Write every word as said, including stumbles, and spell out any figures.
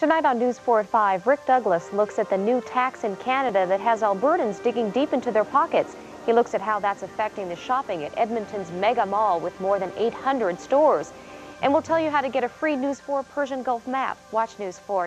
Tonight on News four at five, Rick Douglas looks at the new tax in Canada that has Albertans digging deep into their pockets. He looks at how that's affecting the shopping at Edmonton's mega mall with more than eight hundred stores. And we'll tell you how to get a free News four Persian Gulf map. Watch News four.